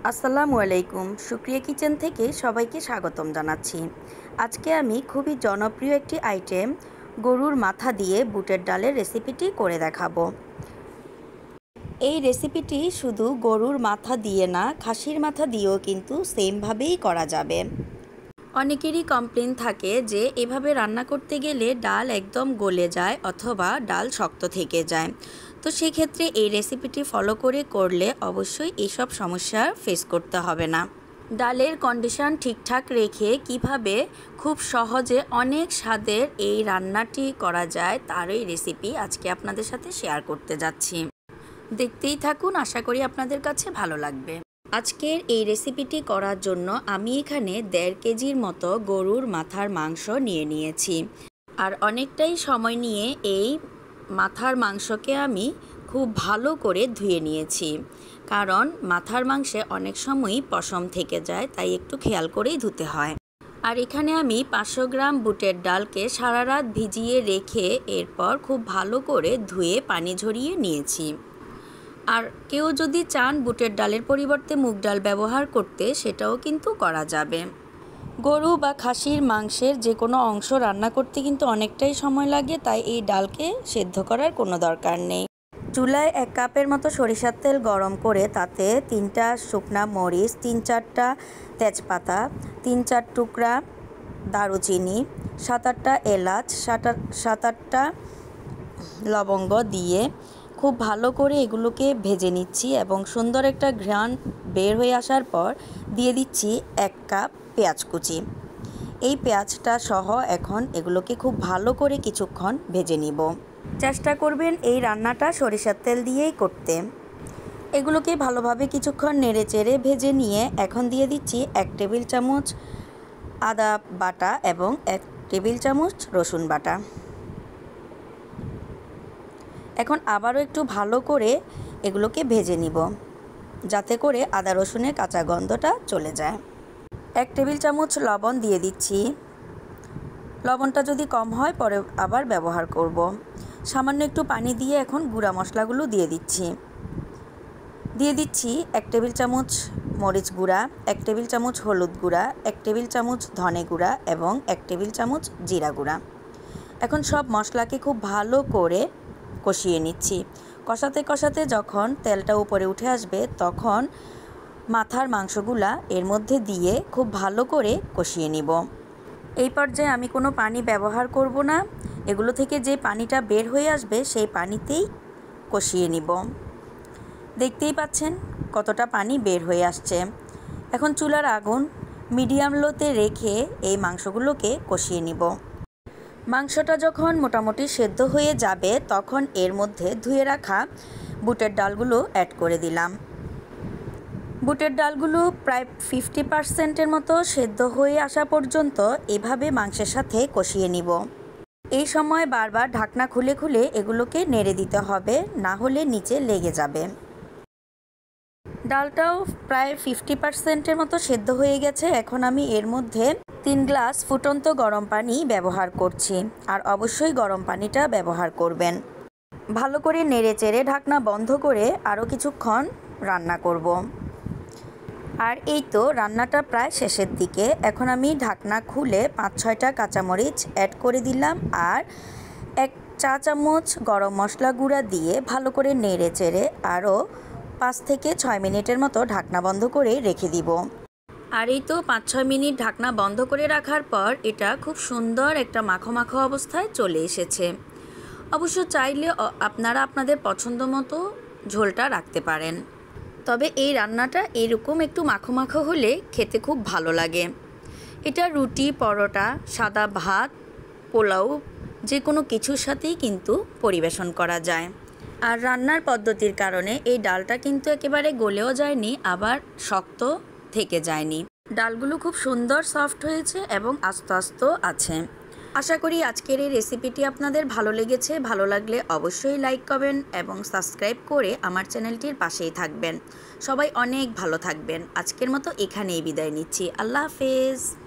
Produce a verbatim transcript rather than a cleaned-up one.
আসসালামু আলাইকুম। সুক্রিয়া কিচেন থেকে সবাইকে স্বাগতম জানাচ্ছি। আজকে আমি খুবই জনপ্রিয় একটি আইটেম গরুর মাথা দিয়ে বুটের ডালের রেসিপিটি করে দেখাবো। এই রেসিপিটি শুধু গরুর মাথা দিয়ে না, খাসির মাথা দিয়েও কিন্তু সেমভাবেই করা যাবে। অনেকেরই কমপ্লেন থাকে যে এভাবে রান্না করতে গেলে ডাল একদম গলে যায় অথবা ডাল শক্ত থেকে যায়। তো সেক্ষেত্রে এই রেসিপিটি ফলো করে করলে অবশ্যই এইসব সমস্যা ফেস করতে হবে না। ডালের কন্ডিশন ঠিকঠাক রেখে কিভাবে খুব সহজে অনেক স্বাদের এই রান্নাটি করা যায় তারই রেসিপি আজকে আপনাদের সাথে শেয়ার করতে যাচ্ছি। দেখতেই থাকুন, আশা করি আপনাদের কাছে ভালো লাগবে। আজকের এই রেসিপিটি করার জন্য আমি এখানে দেড় কেজির মতো গরুর মাথার মাংস নিয়ে নিয়েছি। আর অনেকটাই সময় নিয়ে এই মাথার মাংসকে আমি খুব ভালো করে ধুয়ে নিয়েছি, কারণ মাথার মাংসে অনেক সময়ই পশম থেকে যায়, তাই একটু খেয়াল করেই ধুতে হয়। আর এখানে আমি পাঁচশো গ্রাম বুটের ডালকে সারা রাত ভিজিয়ে রেখে এরপর খুব ভালো করে ধুয়ে পানি ঝরিয়ে নিয়েছি। আর কেউ যদি চান বুটের ডালের পরিবর্তে মুগ ডাল ব্যবহার করতে, সেটাও কিন্তু করা যাবে। গরু বা খাসির মাংসের যে কোনো অংশ রান্না করতে কিন্তু অনেকটাই সময় লাগে, তাই এই ডালকে সেদ্ধ করার কোনো দরকার নেই। চুলায় এক কাপের মতো সরিষার তেল গরম করে তাতে তিনটা শুকনা মরিচ, তিন চারটা তেজপাতা, তিন চার টুকরা দারুচিনি, সাত আটটা এলাচ, সাত সাত আটটা লবঙ্গ দিয়ে খুব ভালো করে এগুলোকে ভেজে নিচ্ছি এবং সুন্দর একটা ঘ্রাণ বের হয়ে আসার পর দিয়ে দিচ্ছি এক কাপ পেঁয়াজ কুচি। এই পেঁয়াজটা সহ এখন এগুলোকে খুব ভালো করে কিছুক্ষণ ভেজে নিব। চেষ্টা করবেন এই রান্নাটা সরিষার তেল দিয়েই করতে। এগুলোকে ভালোভাবে কিছুক্ষণ নেড়ে চেড়ে ভেজে নিয়ে এখন দিয়ে দিচ্ছি এক টেবিল চামচ আদা বাটা এবং এক টেবিল চামচ রসুন বাটা। এখন আবারও একটু ভালো করে এগুলোকে ভেজে নিব, যাতে করে আদা রসুনের কাঁচা গন্ধটা চলে যায়। এক টেবিল চামচ লবণ দিয়ে দিচ্ছি। লবণটা যদি কম হয় পরে আবার ব্যবহার করব। সামান্য একটু পানি দিয়ে এখন গুঁড়া মশলাগুলো দিয়ে দিচ্ছি। দিয়ে দিচ্ছি এক টেবিল চামচ মরিচ গুঁড়া, এক টেবিল চামচ হলুদ গুঁড়া, এক টেবিল চামচ ধনে গুঁড়া এবং এক টেবিল চামচ জিরা গুঁড়া। এখন সব মশলাকে খুব ভালো করে কষিয়ে নিচ্ছি। কষাতে কষাতে যখন তেলটা উপরে উঠে আসবে তখন মাথার মাংসগুলা এর মধ্যে দিয়ে খুব ভালো করে কষিয়ে নিব। এই পর্যায়ে আমি কোনো পানি ব্যবহার করব না। এগুলো থেকে যে পানিটা বের হয়ে আসবে সেই পানিতেই কষিয়ে নিব। দেখতেই পাচ্ছেন কতটা পানি বের হয়ে আসছে। এখন চুলার আগুন মিডিয়াম লোতে রেখে এই মাংসগুলোকে কষিয়ে নিব। মাংসটা যখন মোটামুটি সেদ্ধ হয়ে যাবে তখন এর মধ্যে ধুয়ে রাখা বুটের ডালগুলো অ্যাড করে দিলাম। বুটের ডালগুলো প্রায় ফিফটি পার্সেন্টের মতো সেদ্ধ হয়ে আসা পর্যন্ত এভাবে মাংসের সাথে কষিয়ে নিব। এই সময় বারবার ঢাকনা খুলে খুলে এগুলোকে নেড়ে দিতে হবে, না হলে নিচে লেগে যাবে। ডালটাও প্রায় ফিফটি পার্সেন্টের মতো সেদ্ধ হয়ে গেছে। এখন আমি এর মধ্যে তিন গ্লাস ফুটন্ত গরম পানি ব্যবহার করছি, আর অবশ্যই গরম পানিটা ব্যবহার করবেন। ভালো করে নেড়ে চেড়ে ঢাকনা বন্ধ করে আরও কিছুক্ষণ রান্না করব। আর এই তো রান্নাটা প্রায় শেষের দিকে। এখন আমি ঢাকনা খুলে পাঁচ ছয়টা কাঁচামরিচ অ্যাড করে দিলাম আর এক চা চামচ গরম মশলা গুঁড়া দিয়ে ভালো করে নেড়ে চেড়ে আরও পাঁচ থেকে ছয় মিনিটের মতো ঢাকনা বন্ধ করে রেখে দিব। আর এই তো পাঁচ ছয় মিনিট ঢাকনা বন্ধ করে রাখার পর এটা খুব সুন্দর একটা মাখো মাখো অবস্থায় চলে এসেছে। অবশ্য চাইলে আপনারা আপনাদের পছন্দ মতো ঝোলটা রাখতে পারেন, তবে এই রান্নাটা এরকম একটু মাখো মাখো হলে খেতে খুব ভালো লাগে। এটা রুটি, পরোটা, সাদা ভাত, পোলাও যে কোনো কিছুর সাথেই কিন্তু পরিবেশন করা যায়। আর রান্নার পদ্ধতির কারণে এই ডালটা কিন্তু একেবারে গলেও যায়নি, আবার শক্ত থেকে যায়নি। ডালগুলো খুব সুন্দর সফট হয়েছে এবং আস্তে আস্তে আছে। আশা করি আজকের এই রেসিপিটি আপনাদের ভালো লেগেছে। ভালো লাগলে অবশ্যই লাইক করবেন এবং সাবস্ক্রাইব করে আমার চ্যানেলটির পাশেই থাকবেন। সবাই অনেক ভালো থাকবেন। আজকের মতো এখানেই বিদায় নিচ্ছি। আল্লাহ হাফেজ।